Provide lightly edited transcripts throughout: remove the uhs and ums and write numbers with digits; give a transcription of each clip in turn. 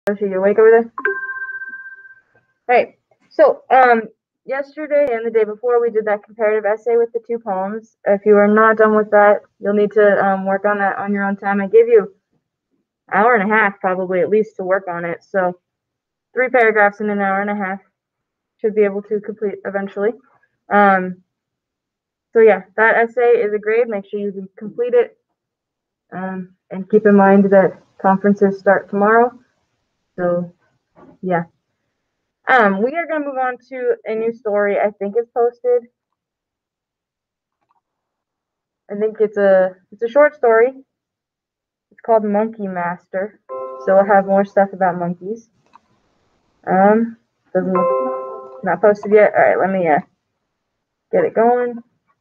Yoshi, you awake over there? Alright, so yesterday and the day before we did that comparative essay with the 2 poems. If you are not done with that, you'll need to work on that on your own time. I gave you an hour and a half probably at least to work on it. So 3 paragraphs in an hour and a half. Should be able to complete eventually. So yeah, that essay is a grade. Make sure you complete it. And keep in mind that conferences start tomorrow. So yeah. We are going to move on to a new story. I think it's posted. I think it's a short story. It's called Monkey Master. So we'll have more stuff about monkeys. Doesn't look, not posted yet. All right, let me get it going.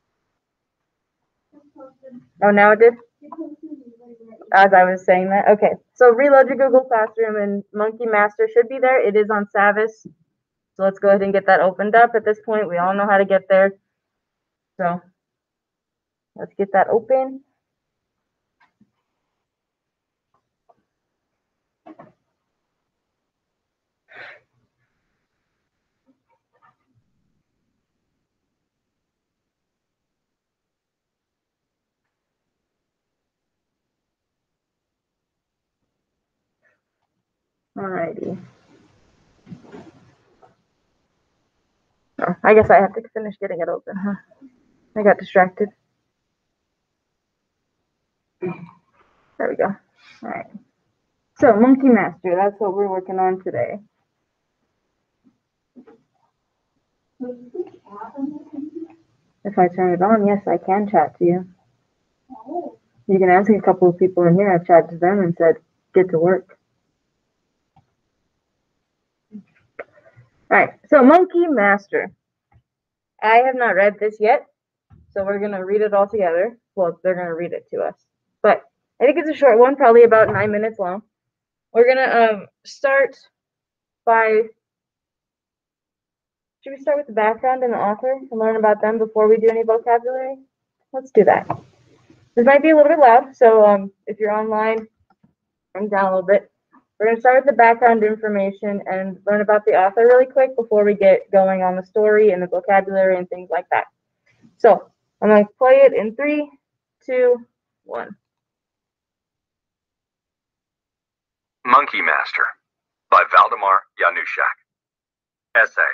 Oh, now it did? As I was saying that. Okay, so reload your Google Classroom and Monkey Master should be there. It is on Savvis. So let's go ahead and get that opened up. At this point, we all know how to get there. So let's get that open. Alrighty. Oh, I guess I have to finish getting it open, huh? I got distracted. There we go. Alright. So, Monkey Master, that's what we're working on today. If I turn it on, yes, I can chat to you. You can ask a couple of people in here. I've chatted to them and said, get to work. Alright, so Monkey Master. I have not read this yet, so we're going to read it all together. Well, they're going to read it to us. But I think it's a short one, probably about 9 minutes long. We're going to start by... Should we start with the background and the author and learn about them before we do any vocabulary? Let's do that. This might be a little bit loud, so if you're online, turn down a little bit. We're going to start with the background information and learn about the author really quick before we get going on the story and the vocabulary and things like that. So I'm going to play it in 3, 2, 1. Monkey Master by Valdemar Januszak. Essay.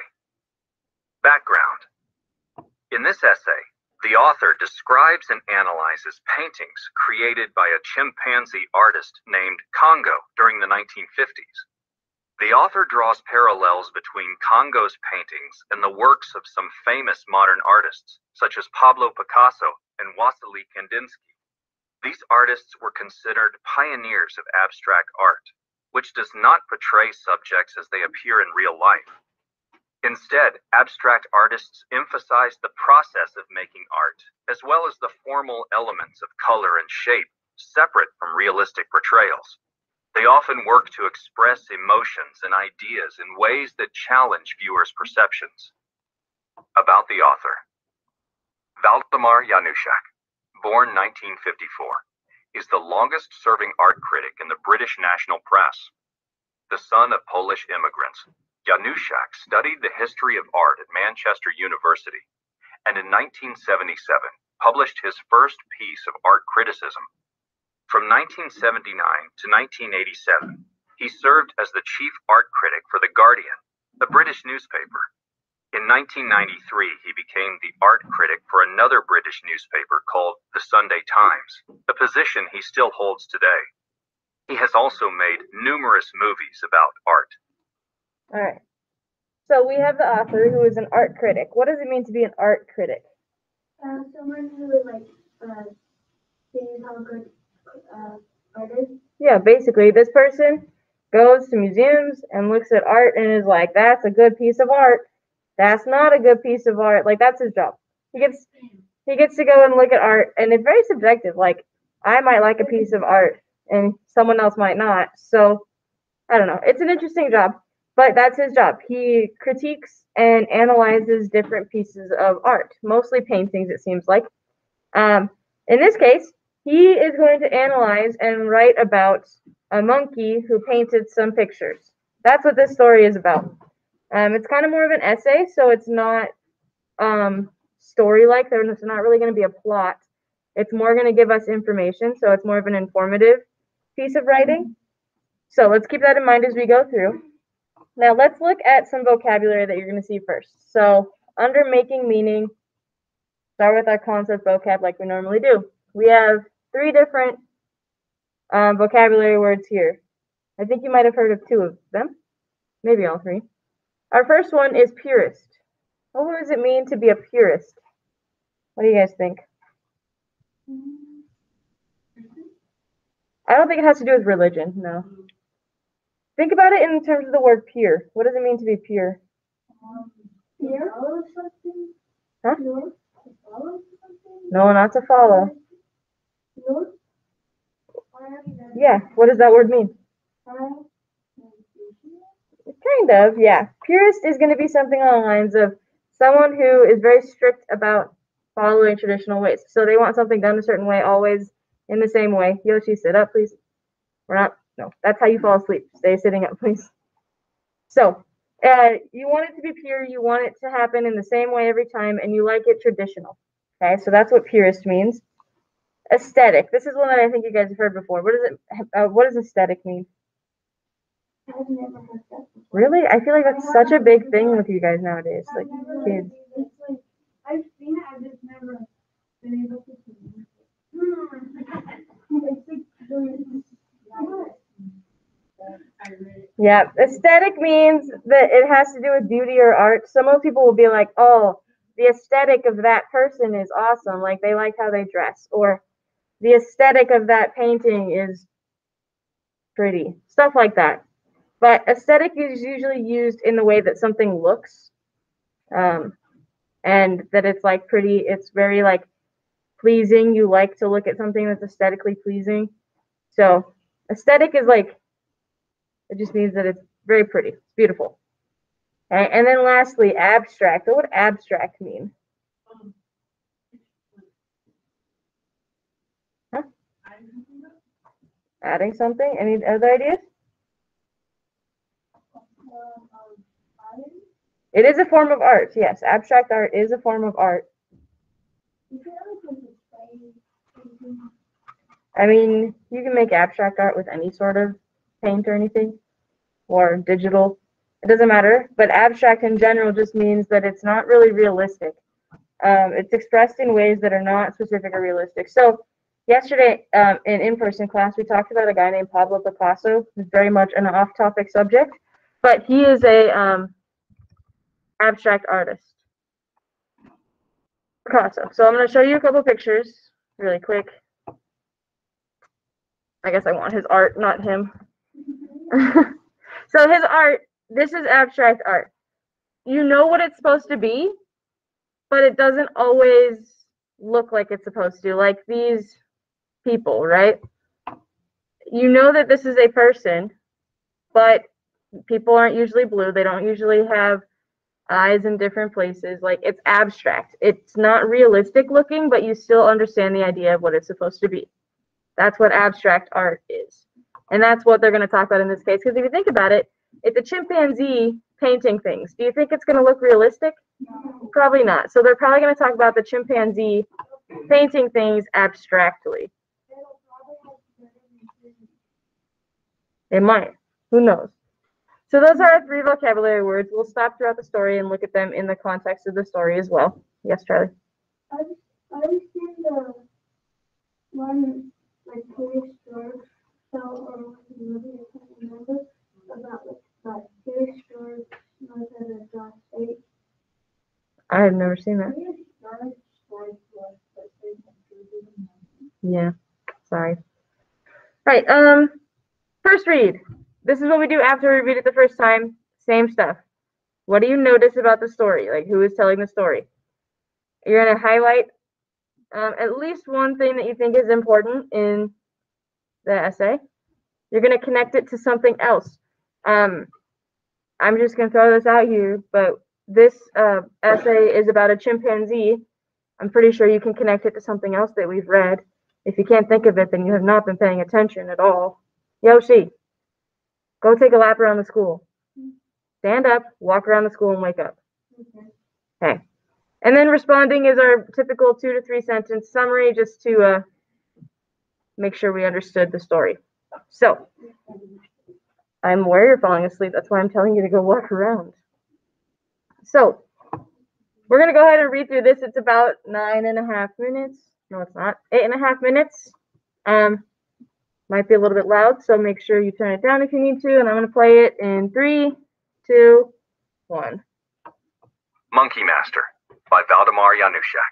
Background. In this essay, the author describes and analyzes paintings created by a chimpanzee artist named Congo during the 1950s. The author draws parallels between Congo's paintings and the works of some famous modern artists, such as Pablo Picasso and Wassily Kandinsky. These artists were considered pioneers of abstract art, which does not portray subjects as they appear in real life. Instead, abstract artists emphasize the process of making art, as well as the formal elements of color and shape, separate from realistic portrayals. They often work to express emotions and ideas in ways that challenge viewers' perceptions. About the author. Valdemar Januszak, born 1954, is the longest-serving art critic in the British national press. The son of Polish immigrants, Januszak studied the history of art at Manchester University, and in 1977 published his first piece of art criticism. From 1979 to 1987, he served as the chief art critic for The Guardian, the British newspaper. In 1993, he became the art critic for another British newspaper called The Sunday Times, a position he still holds today. He has also made numerous movies about art. All right. So we have the author who is an art critic. What does it mean to be an art critic? Someone who sees how good art is. Yeah, basically, this person goes to museums and looks at art and is like, that's a good piece of art. That's not a good piece of art. Like, that's his job. He gets to go and look at art, and it's very subjective. Like, I might like a piece of art, and someone else might not. So, I don't know. It's an interesting job, but that's his job. He critiques and analyzes different pieces of art, mostly paintings, it seems like. In this case, he is going to analyze and write about a monkey who painted some pictures. That's what this story is about. It's kind of more of an essay, so it's not story-like. There's not really going to be a plot. It's more going to give us information, so it's more of an informative piece of writing. So let's keep that in mind as we go through. Now let's look at some vocabulary that you're going to see first. So under making meaning, start with our concept vocab like we normally do. We have 3 different vocabulary words here. I think you might have heard of 2 of them, maybe all 3. Our first one is purist. What does it mean to be a purist? What do you guys think? I don't think it has to do with religion, no. Think about it in terms of the word pure. What does it mean to be pure? Pure? Follow something? Huh? Pure? To follow something? No, not to follow. Pure? Yeah, what does that word mean? Kind of, yeah. Purist is going to be something along the lines of someone who is very strict about following traditional ways. So they want something done a certain way, always in the same way. Yoshi, sit up, please. No, that's how you fall asleep. Stay sitting up, please. So, you want it to be pure, you want it to happen in the same way every time, and you like it traditional. Okay, so that's what purist means. Aesthetic. This is one that I think you guys have heard before. What does aesthetic mean? I've never heard that before. Really? I feel like that's such a big thing with you guys nowadays, like kids. It's like, I've seen it, I've just never been able to see it. It's like, Yeah, aesthetic means that it has to do with beauty or art. Some of people will be like, oh, the aesthetic of that person is awesome. Like they like how they dress, or the aesthetic of that painting is pretty, stuff like that. But aesthetic is usually used in the way that something looks, and that it's like pretty, it's very like pleasing. You like to look at something that's aesthetically pleasing. So aesthetic is like, it just means that it's very pretty, it's beautiful. Okay? And then lastly, abstract. What would abstract mean? Huh? Adding something? Any other ideas? It is a form of art, yes. Abstract art is a form of art. I mean, you can make abstract art with any sort of paint or anything, or digital. It doesn't matter, but abstract in general just means that it's not really realistic. It's expressed in ways that are not specific or realistic. So yesterday in in-person class, we talked about a guy named Pablo Picasso. It's very much an off-topic subject, but he is a abstract artist. Picasso. So I'm going to show you a couple pictures really quick. I guess I want his art, not him. So his art, this is abstract art. You know what it's supposed to be, but it doesn't always look like it's supposed to. Like these people, right? You know that this is a person, but people aren't usually blue. They don't usually have eyes in different places. Like it's abstract. It's not realistic looking, but you still understand the idea of what it's supposed to be. That's what abstract art is. And that's what they're going to talk about in this case. Because if you think about it, it's a chimpanzee painting things. Do you think it's going to look realistic? No. Probably not. So they're probably going to talk about the chimpanzee painting things abstractly. It might. Who knows? So those are our 3 vocabulary words. We'll stop throughout the story and look at them in the context of the story as well. Yes, Charlie? I've seen the one, like, Curious George show or movie, I can't remember, about, like, that Curious George knows how to draw shapes. I have never seen that. Yeah, sorry. Right, first read. This is what we do after we read it the first time. Same stuff. What do you notice about the story? Like, who is telling the story? You're going to highlight at least one thing that you think is important in the essay. You're going to connect it to something else. I'm just going to throw this out here, but this essay is about a chimpanzee. I'm pretty sure you can connect it to something else that we've read. If you can't think of it, then you have not been paying attention at all. Yoshi, go take a lap around the school. Stand up, walk around the school, and wake up. Okay. And then responding is our typical 2 to 3 sentence summary, just to make sure we understood the story. So, I'm aware you're falling asleep. That's why I'm telling you to go walk around. So, we're going to go ahead and read through this. It's about 9.5 minutes. No, it's not. 8.5 minutes. Might be a little bit loud, so make sure you turn it down if you need to. And I'm going to play it in 3, 2, 1. Monkey Master by Valdemar Januszak.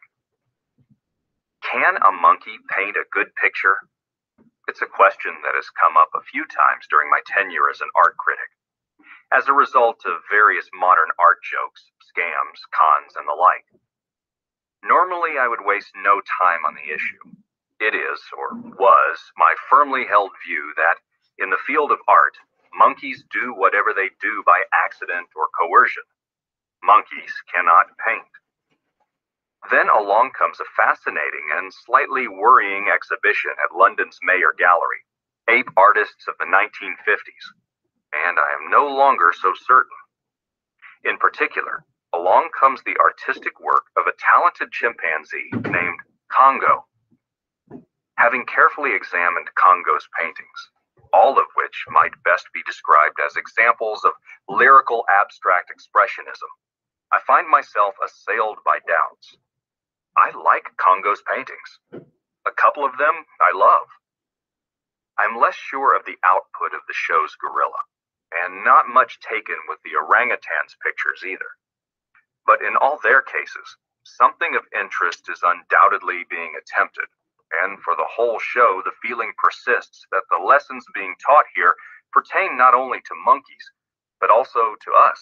Can a monkey paint a good picture? It's a question that has come up a few times during my tenure as an art critic, as a result of various modern art jokes, scams, cons, and the like. Normally, I would waste no time on the issue. It is, or was, my firmly held view that, in the field of art, monkeys do whatever they do by accident or coercion. Monkeys cannot paint. Then along comes a fascinating and slightly worrying exhibition at London's Mayer Gallery, Ape Artists of the 1950s, and I am no longer so certain. In particular, along comes the artistic work of a talented chimpanzee named Congo. Having carefully examined Congo's paintings, all of which might best be described as examples of lyrical abstract expressionism, I find myself assailed by doubts. I like Congo's paintings. A couple of them I love. I'm less sure of the output of the show's gorilla, and not much taken with the orangutans' pictures either. But in all their cases, something of interest is undoubtedly being attempted, and for the whole show, the feeling persists that the lessons being taught here pertain not only to monkeys, but also to us.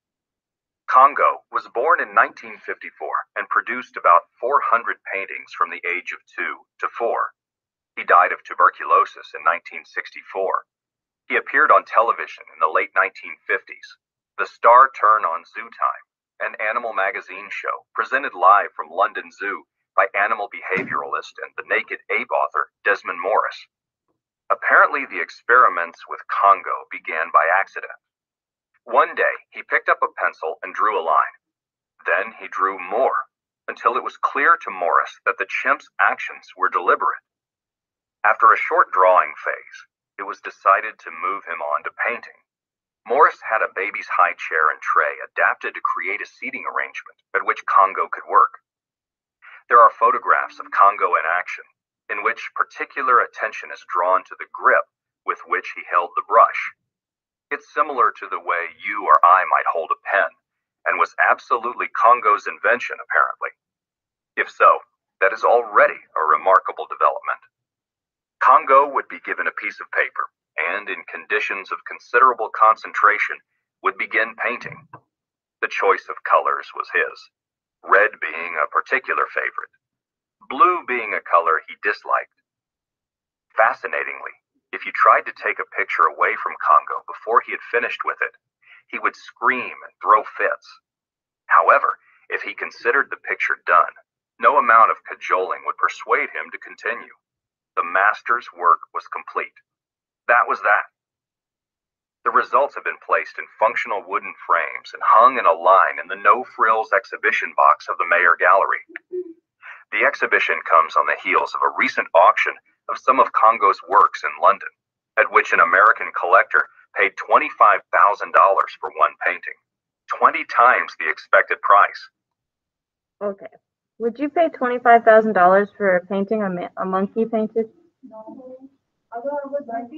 Congo was born in 1954 and produced about 400 paintings from the age of 2 to 4. He died of tuberculosis in 1964. He appeared on television in the late 1950s. The Star Turn on Zoo Time, an animal magazine show presented live from London Zoo by animal behavioralist and the Naked Ape author Desmond Morris. Apparently, the experiments with Congo began by accident. One day, he picked up a pencil and drew a line. Then he drew more, until it was clear to Morris that the chimp's actions were deliberate. After a short drawing phase, it was decided to move him on to painting. Morris had a baby's high chair and tray adapted to create a seating arrangement at which Congo could work. There are photographs of Congo in action, in which particular attention is drawn to the grip with which he held the brush. It's similar to the way you or I might hold a pen, and was absolutely Congo's invention, apparently. If so, that is already a remarkable development. Congo would be given a piece of paper, and in conditions of considerable concentration, would begin painting. The choice of colors was his, red being a particular favorite, blue being a color he disliked. Fascinatingly, if you tried to take a picture away from Congo before he had finished with it, he would scream and throw fits. However, if he considered the picture done, no amount of cajoling would persuade him to continue. The master's work was complete. That was that. The results have been placed in functional wooden frames and hung in a line in the no-frills exhibition box of the Mayer Gallery. The exhibition comes on the heels of a recent auction of some of Congo's works in London, at which an American collector paid $25,000 for one painting, 20 times the expected price. Okay. Would you pay $25,000 for a painting a monkey painted? No. Although I would like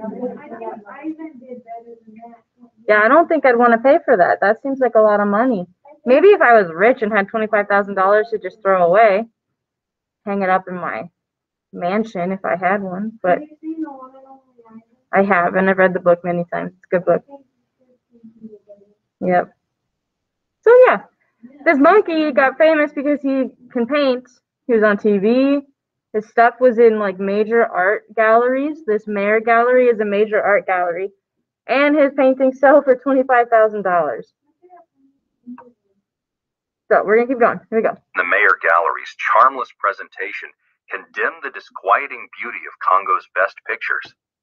to. I even did better than that. Yeah, I don't think I'd want to pay for that. That seems like a lot of money. Maybe if I was rich and had $25,000 to just throw away, hang it up in my mansion if I had one, but Have you seen the one and only Island? I have, and I've read the book many times. It's a good book. Yep. So yeah, this monkey got famous because he can paint. He was on TV. His stuff was in like major art galleries. This Mayer Gallery is a major art gallery, and his paintings sell for $25,000. So we're gonna keep going. Here we go. The Mayer Gallery's charmless presentation can dim the disquieting beauty of Congo's best pictures.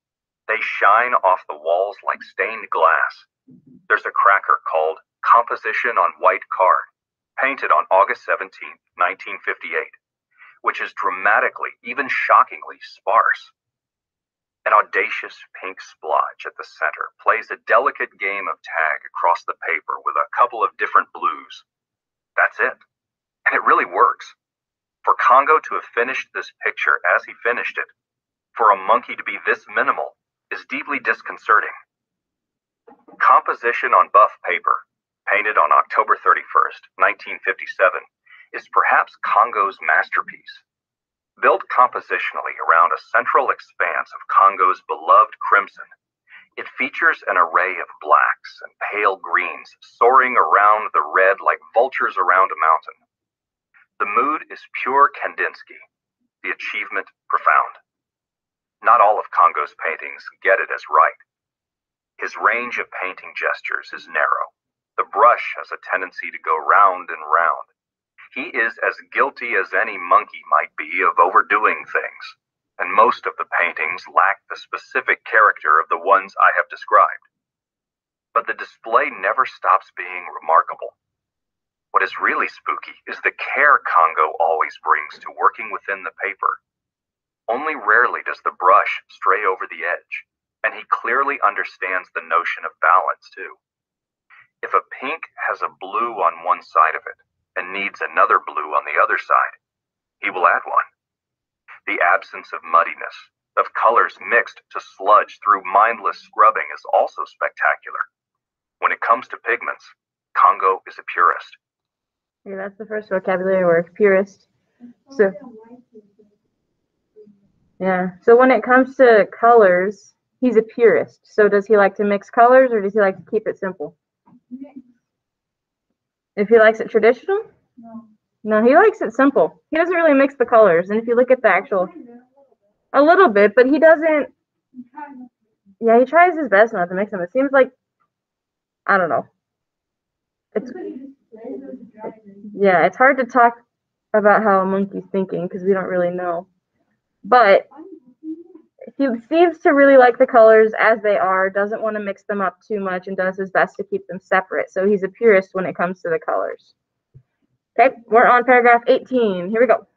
They shine off the walls like stained glass. There's a cracker called Composition on White Card, painted on August 17, 1958, which is dramatically, even shockingly, sparse. An audacious pink splotch at the center plays a delicate game of tag across the paper with a couple of different blues. That's it. And it really works. For Congo to have finished this picture as he finished it, for a monkey to be this minimal, is deeply disconcerting. Composition on buff paper, painted on October 31st, 1957, is perhaps Congo's masterpiece. Built compositionally around a central expanse of Congo's beloved crimson, it features an array of blacks and pale greens soaring around the red like vultures around a mountain. The mood is pure Kandinsky, the achievement profound. Not all of Congo's paintings get it as right. His range of painting gestures is narrow. The brush has a tendency to go round and round. He is as guilty as any monkey might be of overdoing things, and most of the paintings lack the specific character of the ones I have described. But the display never stops being remarkable. What is really spooky is the care Congo always brings to working within the paper. Only rarely does the brush stray over the edge, and he clearly understands the notion of balance too. If a pink has a blue on one side of it and needs another blue on the other side, he will add one. The absence of muddiness, of colors mixed to sludge through mindless scrubbing is also spectacular. When it comes to pigments, Congo is a purist. Yeah, that's the first vocabulary word, purist. So, yeah. So when it comes to colors, he's a purist. So does he like to mix colors or does he like to keep it simple? If he likes it traditional? No, he likes it simple. He doesn't really mix the colors. And if you look at the actual, a little bit, but he doesn't, yeah, he tries his best not to mix them. It seems like, I don't know. Yeah, it's hard to talk about how a monkey's thinking because we don't really know. But he seems to really like the colors as they are, doesn't want to mix them up too much, and does his best to keep them separate. So he's a purist when it comes to the colors. Okay, we're on paragraph 18. Here we go.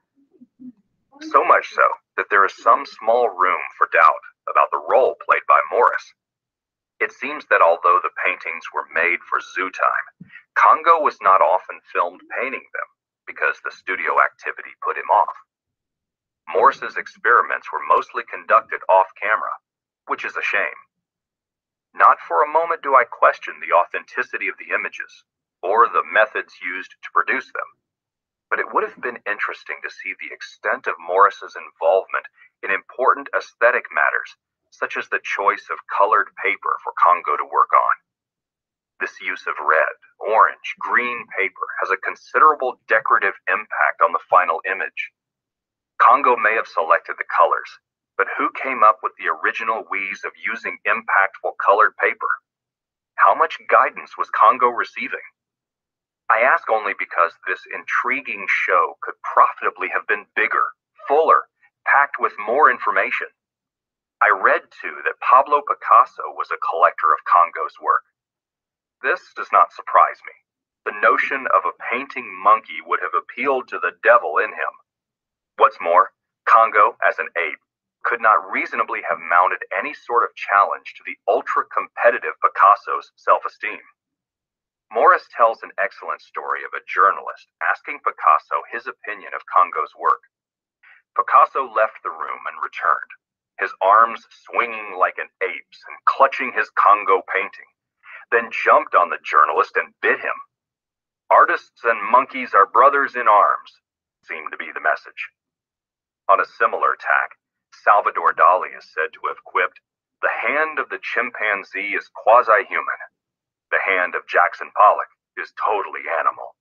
So much so that there is some small room for doubt about the role played by Morris. It seems that although the paintings were made for zoo time, Congo was not often filmed painting them because the studio activity put him off. Morris's experiments were mostly conducted off camera, which is a shame. Not for a moment do I question the authenticity of the images or the methods used to produce them, but it would have been interesting to see the extent of Morris's involvement in important aesthetic matters, such as the choice of colored paper for Congo to work on. This use of red, orange, green paper has a considerable decorative impact on the final image. Congo may have selected the colors, but who came up with the original wheeze of using impactful colored paper? How much guidance was Congo receiving? I ask only because this intriguing show could profitably have been bigger, fuller, packed with more information. I read, too, that Pablo Picasso was a collector of Congo's work. This does not surprise me. The notion of a painting monkey would have appealed to the devil in him. What's more, Congo, as an ape, could not reasonably have mounted any sort of challenge to the ultra-competitive Picasso's self-esteem. Morris tells an excellent story of a journalist asking Picasso his opinion of Congo's work. Picasso left the room and returned, his arms swinging like an ape's and clutching his Congo painting, then jumped on the journalist and bit him. Artists and monkeys are brothers in arms, seemed to be the message. On a similar tack, Salvador Dali is said to have quipped, "The hand of the chimpanzee is quasi-human. The hand of Jackson Pollock is totally animal."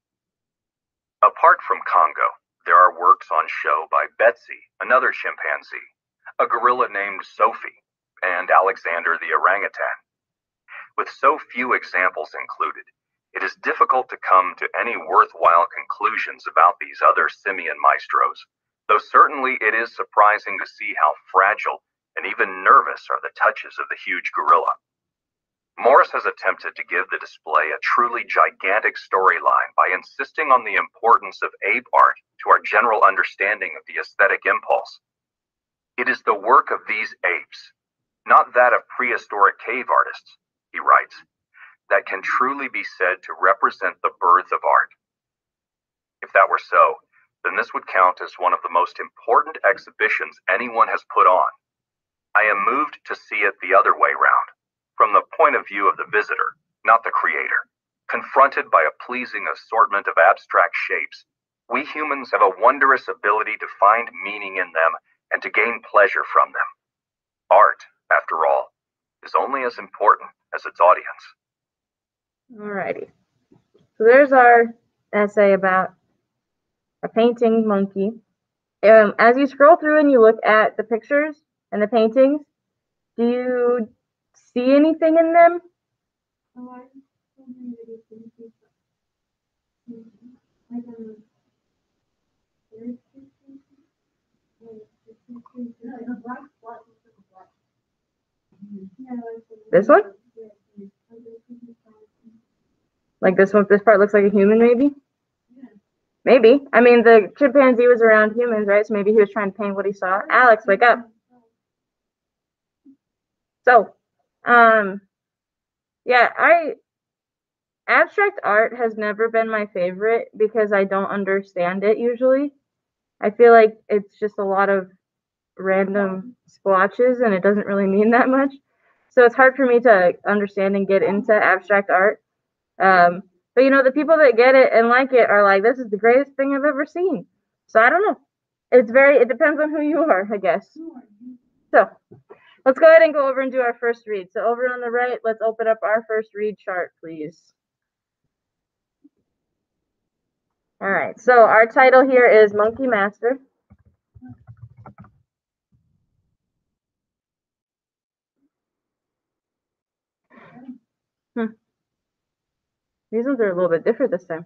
Apart from Congo, there are works on show by Betsy, another chimpanzee, a gorilla named Sophie, and Alexander the orangutan. With so few examples included, it is difficult to come to any worthwhile conclusions about these other simian maestros, though certainly it is surprising to see how fragile and even nervous are the touches of the huge gorilla. Morris has attempted to give the display a truly gigantic storyline by insisting on the importance of ape art to our general understanding of the aesthetic impulse. It is the work of these apes, not that of prehistoric cave artists, he writes, that can truly be said to represent the birth of art. If that were so, then this would count as one of the most important exhibitions anyone has put on. I am moved to see it the other way round, from the point of view of the visitor, not the creator. Confronted by a pleasing assortment of abstract shapes, we humans have a wondrous ability to find meaning in them and to gain pleasure from them. Art, after all, is only as important as its audience. Alrighty. So there's our essay about a painting monkey. As you scroll through and you look at the pictures and the paintings, do you see anything in them? This one? Like this one, this part looks like a human, maybe? Maybe. I mean, the chimpanzee was around humans, right? So maybe he was trying to paint what he saw. Alex, wake up. So, yeah, abstract art has never been my favorite because I don't understand it usually. I feel like it's just a lot of random splotches and it doesn't really mean that much. So it's hard for me to understand and get into abstract art. But you know, the people that get it and like it are like, this is the greatest thing I've ever seen. So I don't know. It depends on who you are, I guess. So let's go ahead and go over and do our first read. So over on the right, let's open up our first read chart, please. All right, so our title here is Monkey Master. These ones are a little bit different this time.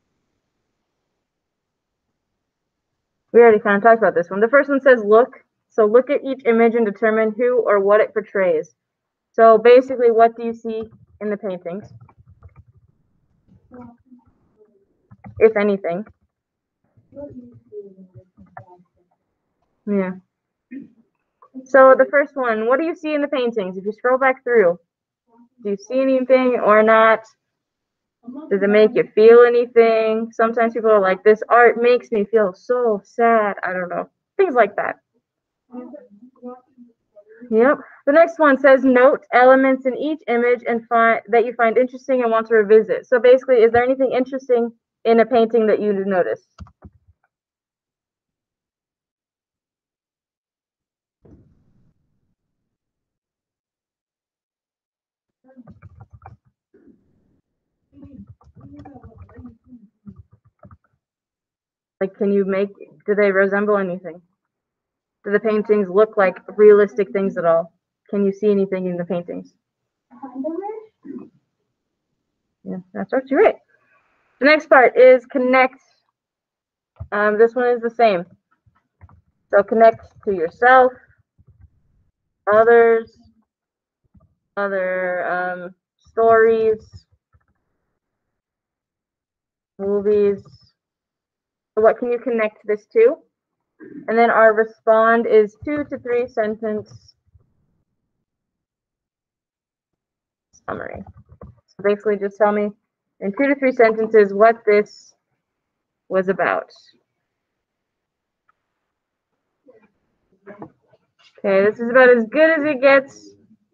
We already kind of talked about this one. The first one says look. So look at each image and determine who or what it portrays. So basically, what do you see in the paintings? If anything. Yeah. So the first one, what do you see in the paintings? If you scroll back through, do you see anything or not? Does it make you feel anything? Sometimes people are like, this art makes me feel so sad. I don't know. Things like that. Yep. The next one says note elements in each image and that you find interesting and want to revisit. So basically, is there anything interesting in a painting that you noticed? Like, do they resemble anything? Do the paintings look like realistic things at all? Can you see anything in the paintings? Yeah, that's what you're right. The next part is connect. This one is the same. So connect to yourself, others, other stories, movies. So what can you connect this to? And then our respond is 2 to 3 sentence summary. So basically just tell me in 2 to 3 sentences what this was about. Okay, this is about as good as it gets.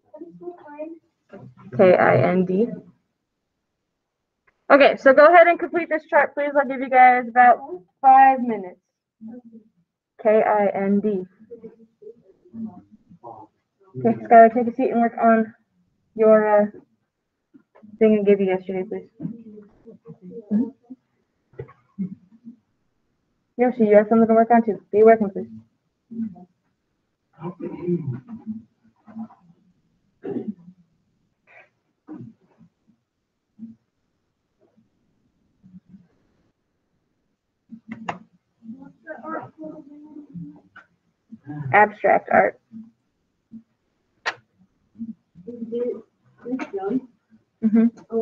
K-I-N-D. Okay, so go ahead and complete this chart, please. I'll give you guys about 5 minutes. K-I-N-D. Okay, Skylar, take a seat and work on your thing I gave you yesterday, please. Yoshi, you have something to work on too. Be working, please. Abstract art.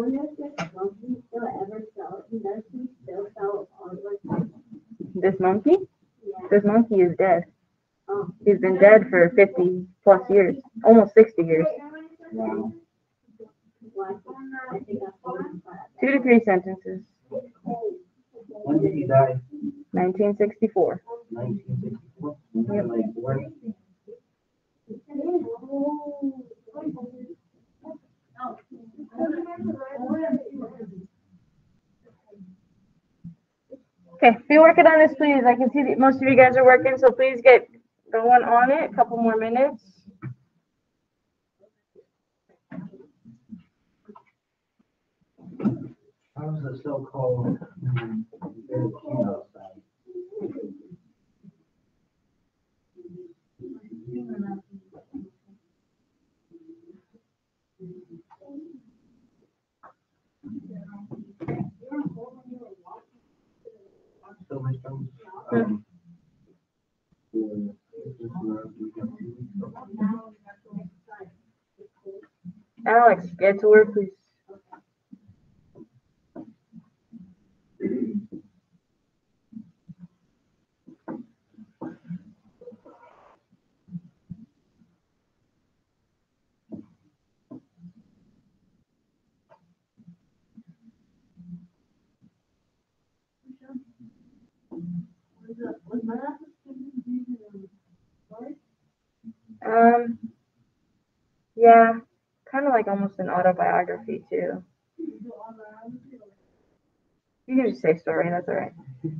wonder if this monkey still ever sells, does he still sell artwork? This monkey? Yeah. This monkey is dead. Oh. He's been dead for 50 plus years, almost 60 years. Wow. Well, I think that's what I'm 2 to 3 sentences. When did he die? 1964. 1964? Like what? Okay, be working on this, please. I can see that most of you guys are working, so please get going on it. A couple more minutes. How's the so-called very cute outside? So my friends, Alex, get to work, please. Yeah, kind of like almost an autobiography too. You can just say story, that's all right.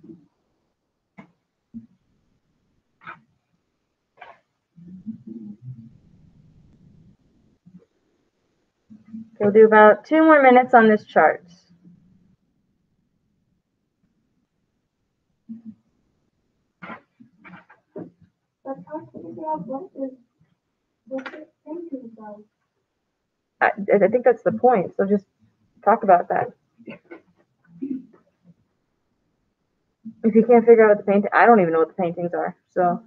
We'll do about 2 more minutes on this chart. Let's talk to figure out what this thinking about. I think that's the point, so just talk about that. If you can't figure out what the painting, I don't even know what the paintings are, so.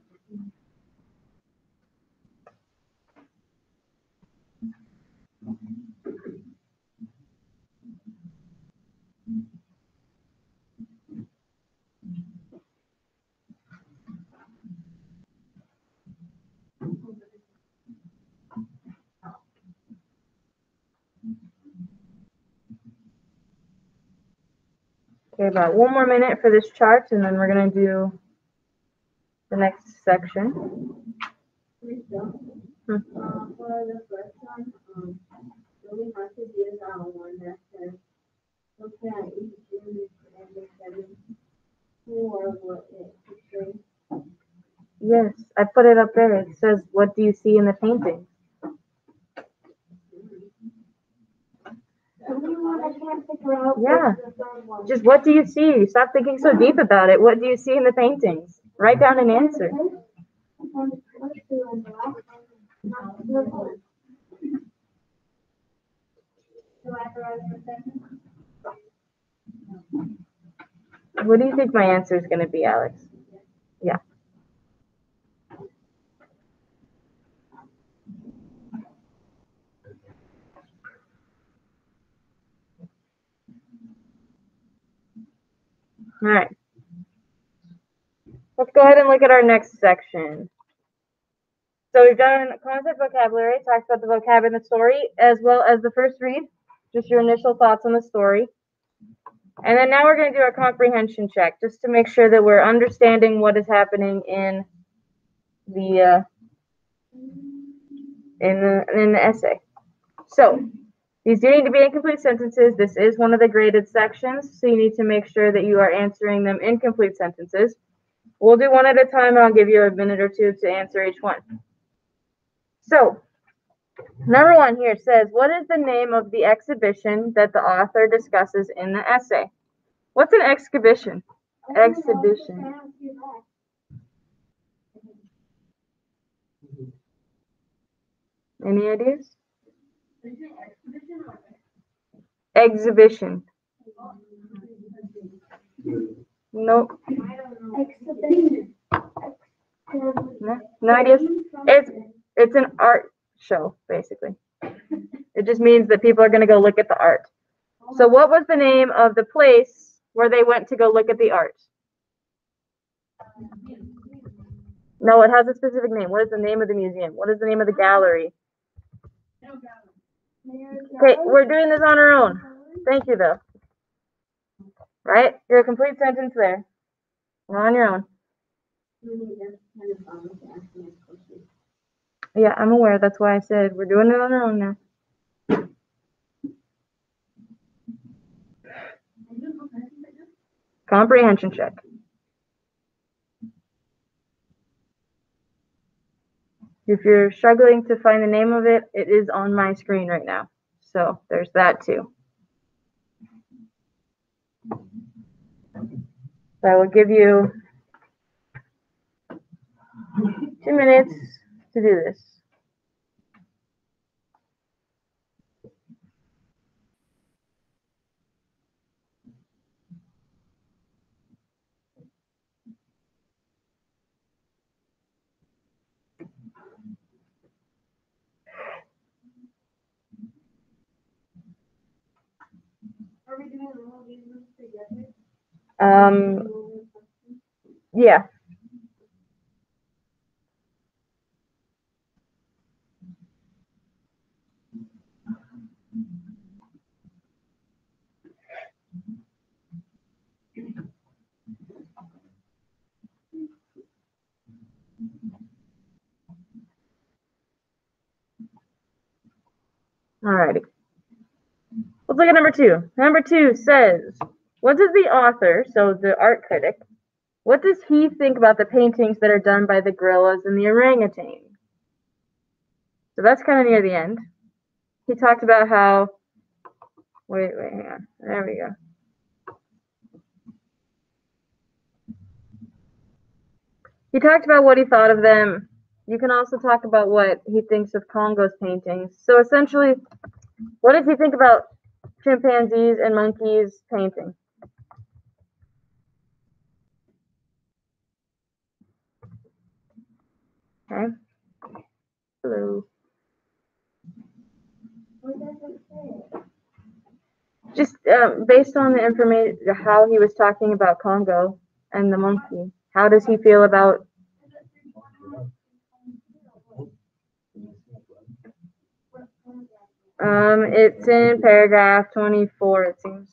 Okay, about 1 more minute for this chart, and then we're gonna do the next section. For the first one, really have to do that one that says, look at each image and the 7 for what it portrays. Yes, I put it up there. It says, what do you see in the painting? The only one I can't figure out Yeah. is the third one. Just what do you see? Stop thinking so deep about it. What do you see in the paintings? Write down an answer. And the first two and the last one, not the third one. Do I have to write the second? What do you think my answer is going to be, Alex? Yeah. All right. Let's go ahead and look at our next section. So we've done concept vocabulary, talked about the vocab in the story, as well as the first read, just your initial thoughts on the story. And then now we're going to do a comprehension check, just to make sure that we're understanding what is happening in the essay. So these do need to be incomplete sentences. This is one of the graded sections, so you need to make sure that you are answering them in complete sentences. We'll do one at a time, and I'll give you a minute or two to answer each one. So, number 1 here says, what is the name of the exhibition that the author discusses in the essay? What's an exhibition? Exhibition. Any ideas? Exhibition. Nope. Exhibition. No ideas? It's an art show, basically. It just means that people are going to go look at the art. So what was the name of the place where they went to go look at the art? No, it has a specific name. What is the name of the museum? What is the name of the gallery? Okay, we're doing this on our own. Thank you, though. Right? You're a complete sentence there. You're on your own. Yeah, I'm aware. That's why I said we're doing it on our own now. Comprehension check. If you're struggling to find the name of it, it is on my screen right now. So there's that too. So I will give you 2 minutes to do this. Are we doing all of these together? Yeah. Alrighty. Let's look at number 2. Number 2 says, what does the author, so the art critic, what does he think about the paintings that are done by the gorillas and the orangutan? So that's kind of near the end. He talked about how, wait, hang on. There we go. He talked about what he thought of them. You can also talk about what he thinks of Congo's paintings. So essentially, what does he think about chimpanzees and monkeys painting? Okay. Hello. What does it say? Just based on the information, how he was talking about Congo and the monkey. How does he feel about? It's in paragraph 24, it seems.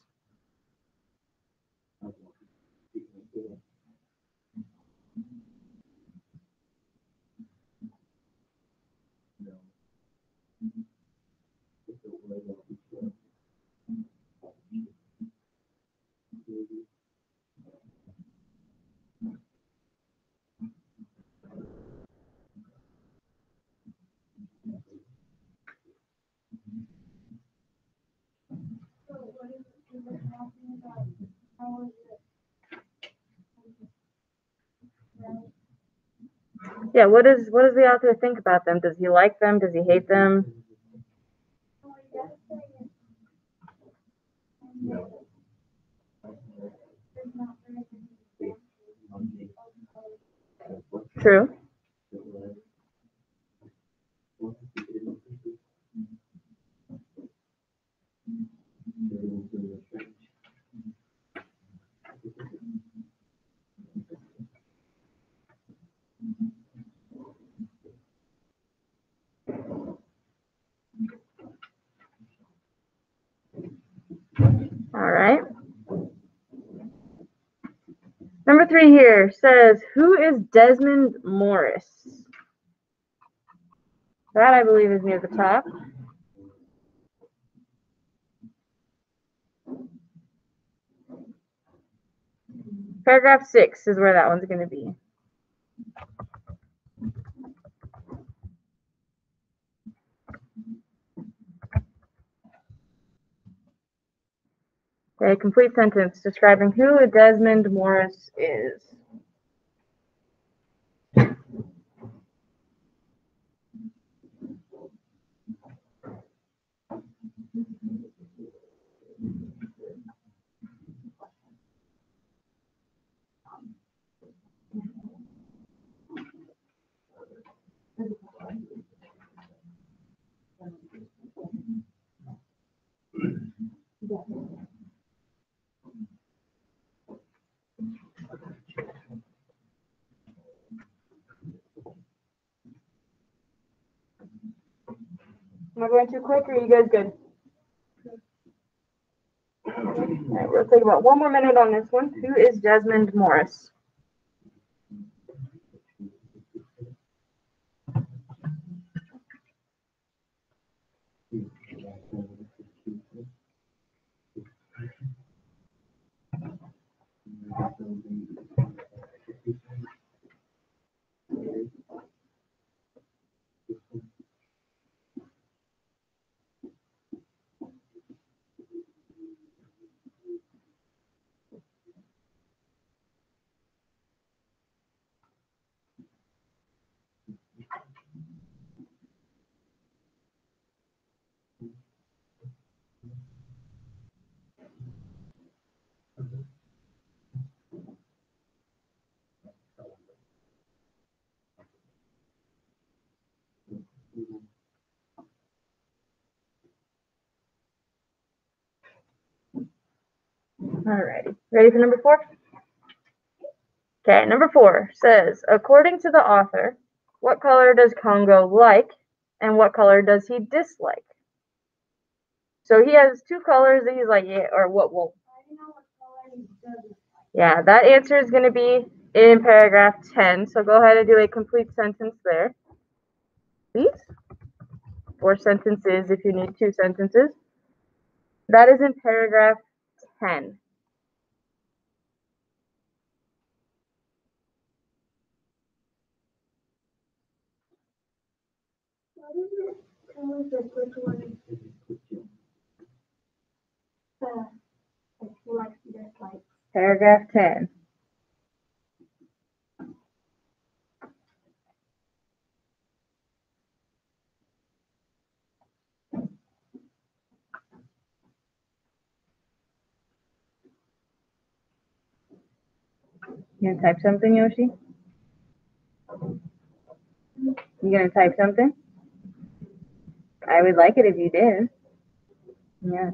Yeah, what does the author think about them? Does he like them? Does he hate them? True. All right. Number 3 here says, who is Desmond Morris? That, I believe, is near the top. Paragraph 6 is where that one's going to be. A complete sentence describing who Desmond Morris is. Am I going too quick or are you guys good? Alright, we'll take about 1 more minute on this one. Who is Desmond Morris? Alrighty. Ready for number 4? Okay, number 4 says, according to the author, what color does Congo like and what color does he dislike? So he has 2 colors that he's like, yeah, or what will. Yeah, that answer is going to be in paragraph 10. So go ahead and do a complete sentence there, please. 4 sentences if you need 2 sentences. That is in paragraph 10. Why does it tell us like which one like he likes and dislikes? Paragraph 10. You gonna type something, Yoshi? You gonna type something? I would like it if you did. Yeah.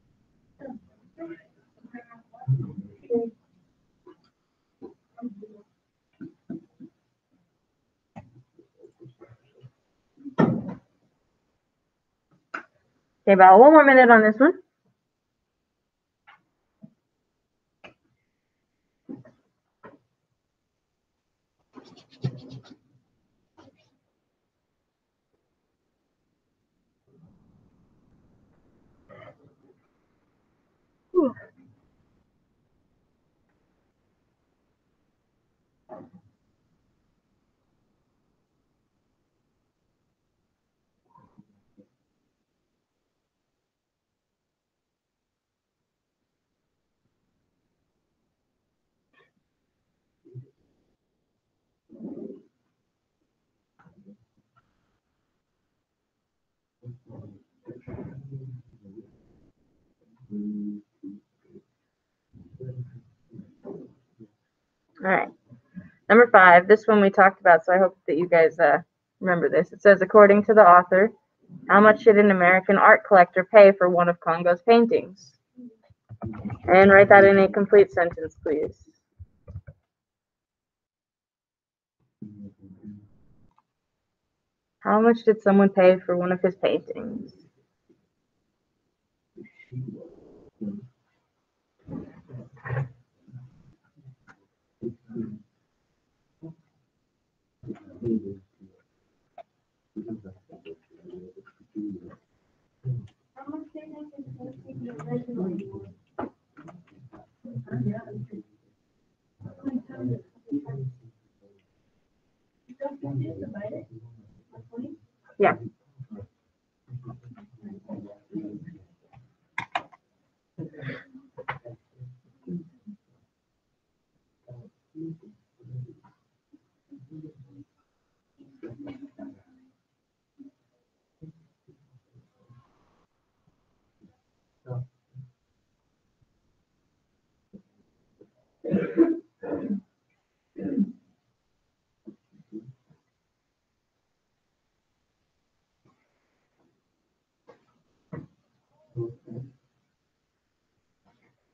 Okay, about 1 more minute on this one. Whew. All right. Number 5, this one we talked about, so I hope that you guys remember this. It says, according to the author, how much should an American art collector pay for one of Congo's paintings? And write that in a complete sentence, please. How much did someone pay for one of his paintings? How much do you think is painting originally? Yeah.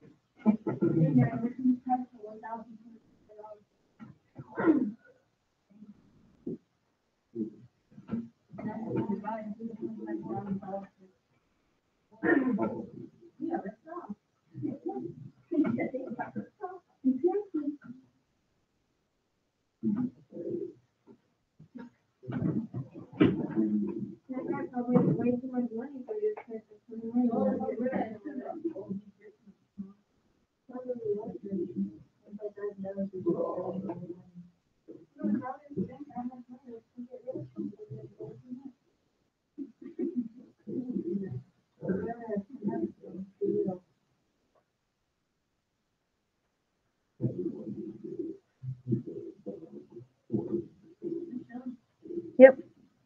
Yep.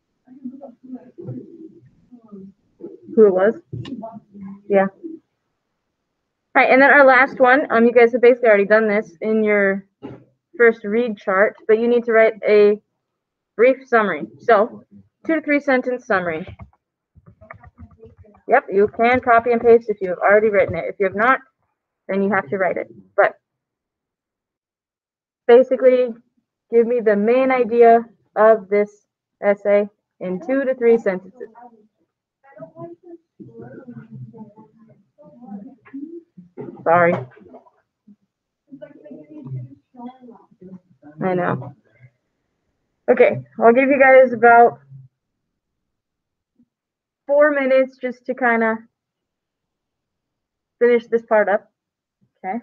Who it was? Yeah. All right, and then our last one, you guys have basically already done this in your first read chart, but you need to write a brief summary. So, 2 to 3 sentence summary. Yep, you can copy and paste if you have already written it. If you have not, then you have to write it. But basically, give me the main idea of this essay in 2 to 3 sentences. Sorry. I know. Okay, I'll give you guys about 4 minutes just to kind of finish this part up. Okay.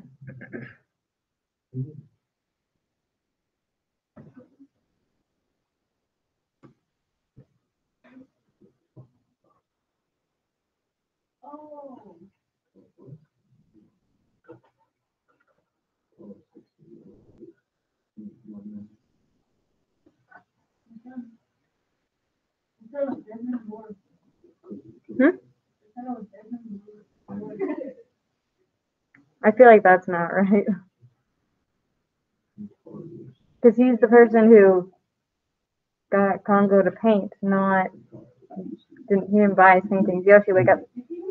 I feel like that's not right. Because he's the person who got Congo to paint, not, he didn't buy his paintings. Yoshi, wake up.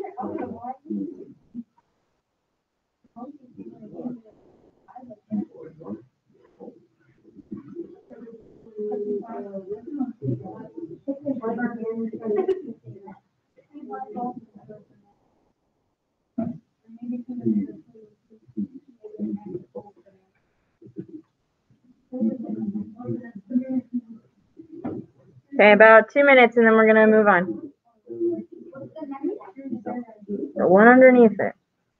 Okay, about 2 minutes and then we're gonna move on. The one underneath it.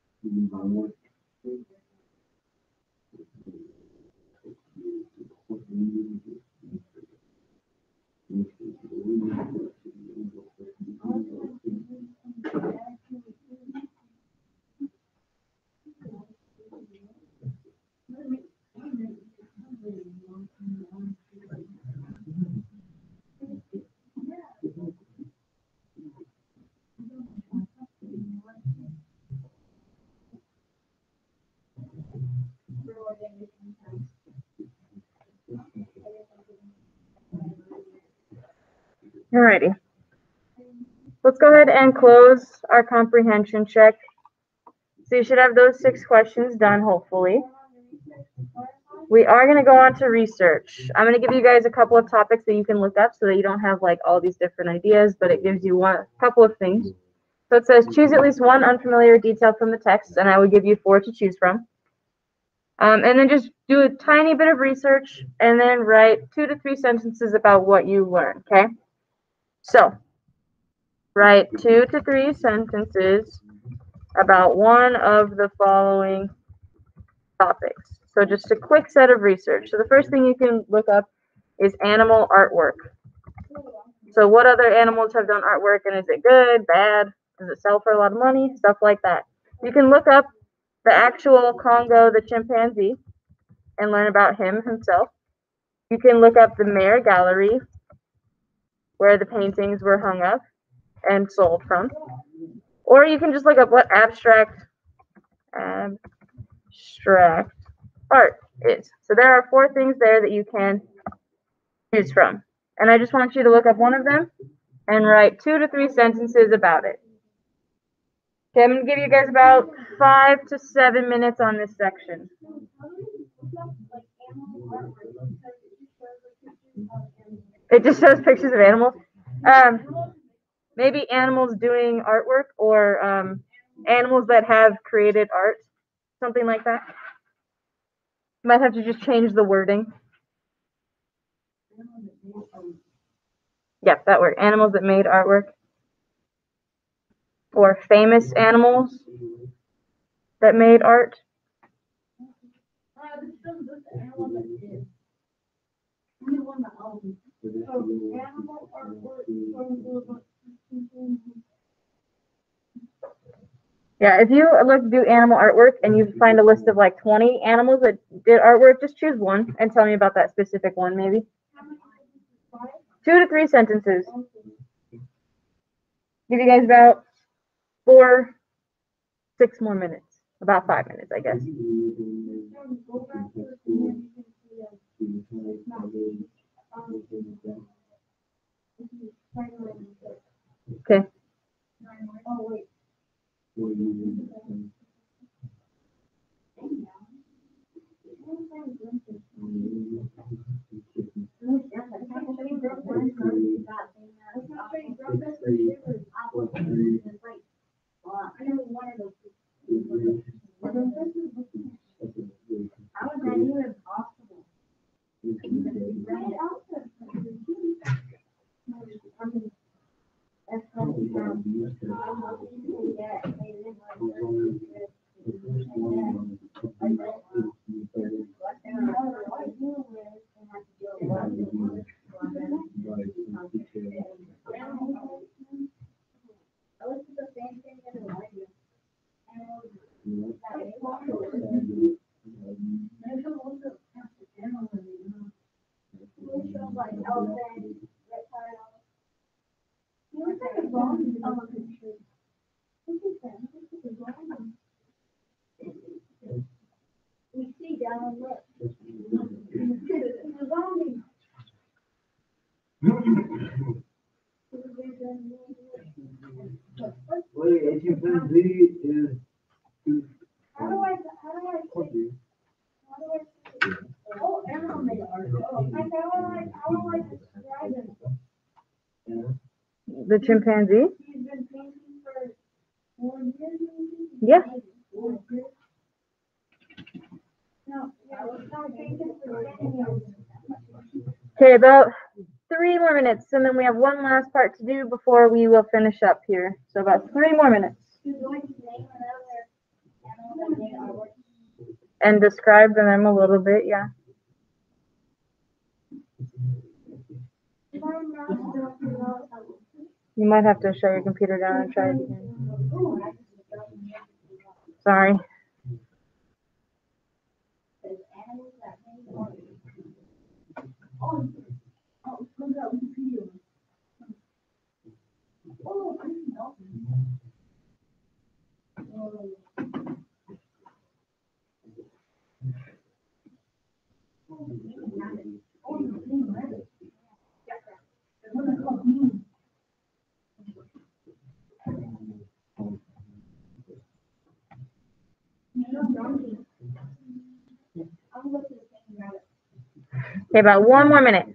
Alrighty. Let's go ahead and close our comprehension check. So you should have those 6 questions done, hopefully. We are going to go on to research. I'm going to give you guys a couple of topics that you can look up so that you don't have like all these different ideas, but it gives you a couple of things. So it says choose at least one unfamiliar detail from the text, and I will give you 4 to choose from. And then just do a tiny bit of research and then write 2 to 3 sentences about what you learned, okay? So, write 2 to 3 sentences about one of the following topics. So just a quick set of research. So the first thing you can look up is animal artwork. So what other animals have done artwork, and is it good, bad? Does it sell for a lot of money? Stuff like that. You can look up the actual Congo, the chimpanzee, and learn about him himself. You can look up the Mayer Gallery, where the paintings were hung up and sold from. Or you can just look up what abstract art is. So there are 4 things there that you can choose from. And I just want you to look up one of them and write 2 to 3 sentences about it. Okay, I'm gonna give you guys about 5 to 7 minutes on this section. It just shows pictures of animals. Maybe animals doing artwork, or animals that have created art, something like that. Might have to just change the wording. Yep, that word. Animals that made artwork. Or famous animals that made art. Yeah, if you do animal artwork and you find a list of like 20 animals that did artwork, just choose one and tell me about that specific one, maybe. 2 to 3 sentences. Give you guys about 4, 6 more minutes. About 5 minutes, I guess. Okay. The chimpanzee? Yeah. Okay, about 3 more minutes, and then we have one last part to do before we will finish up here. So about 3 more minutes. And describe them a little bit, yeah. You might have to shut your computer down and try it again. Sorry. Okay, about 1 more minute.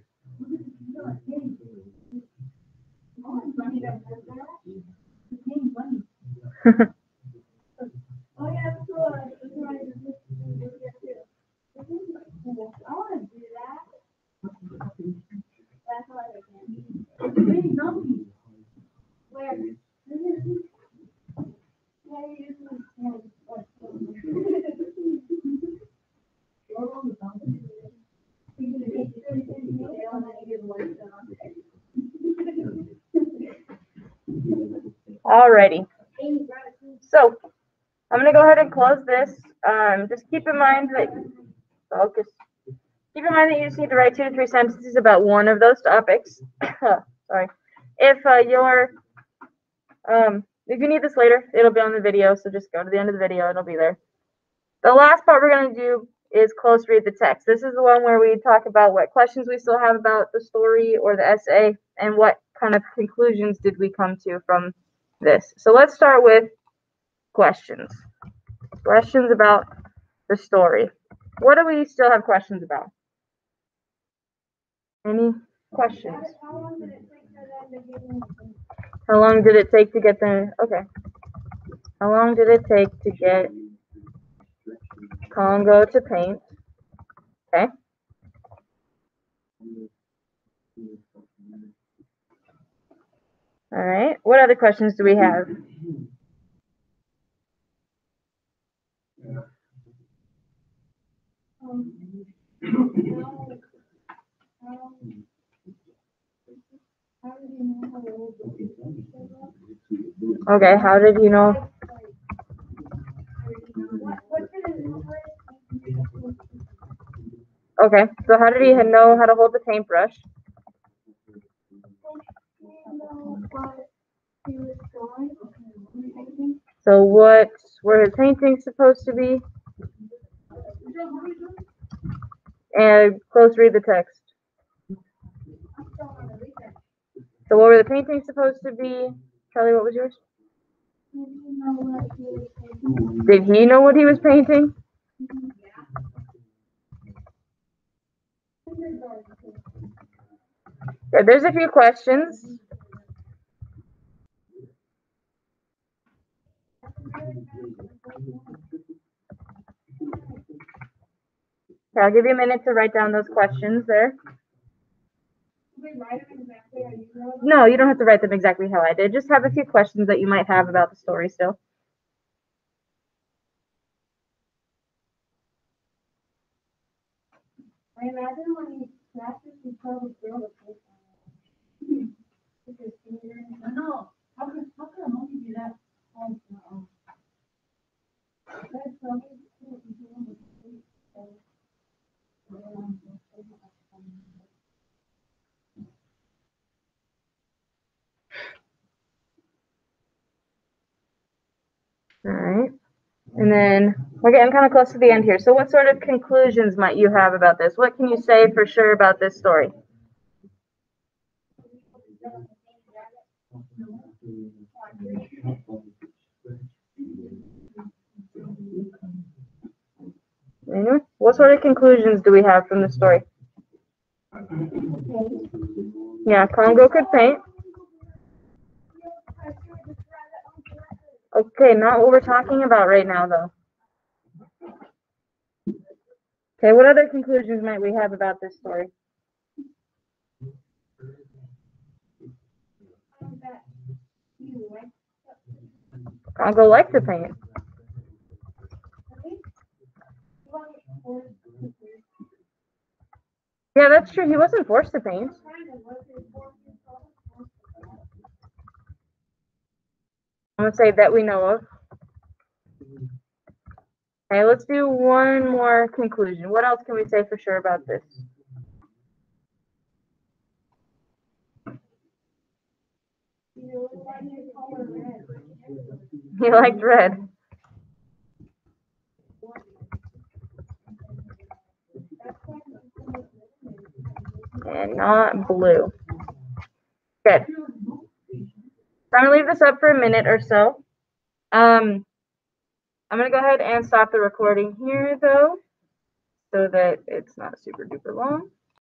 Alrighty. So I'm gonna go ahead and close this. Just keep in mind that focus. Keep in mind that you just need to write 2 to 3 sentences about one of those topics. Sorry. If you need this later, it'll be on the video. So just go to the end of the video; it'll be there. The last part we're gonna do is close read the text. This is the one where we talk about what questions we still have about the story or the essay, and what kind of conclusions did we come to from this. So let's start with questions. Questions about the story. What do we still have questions about? Any questions? How long did it take to get the, okay. How long did it take to get Congo to paint? Okay. All right. What other questions do we have? Okay, how did you know? Okay, so how did he know how to hold the paintbrush? So what were his paintings supposed to be? And close read the text. So what were the paintings supposed to be? Charlie, what was yours? Did he know what he was painting? Yeah, there's a few questions. Okay, I'll give you a minute to write down those questions there. No, you don't have to write them exactly how I did. Just have a few questions that you might have about the story still. I imagine when he practiced, he probably throw the paper. I know. How could a monkey do that? That's probably what he's doing with the paper. All right. And then we're getting kind of close to the end here. So what sort of conclusions might you have about this? What can you say for sure about this story? Anyone? What sort of conclusions do we have from the story? Yeah, Congo could paint. Okay, not what we're talking about right now, though. Okay, what other conclusions might we have about this story? Congo liked to paint. Yeah, that's true. He wasn't forced to paint. I'm gonna say that we know of. Okay, let's do one more conclusion. What else can we say for sure about this? He liked red. And not blue. Good. So I'm gonna leave this up for a minute or so. I'm gonna go ahead and stop the recording here though, so that it's not super duper long.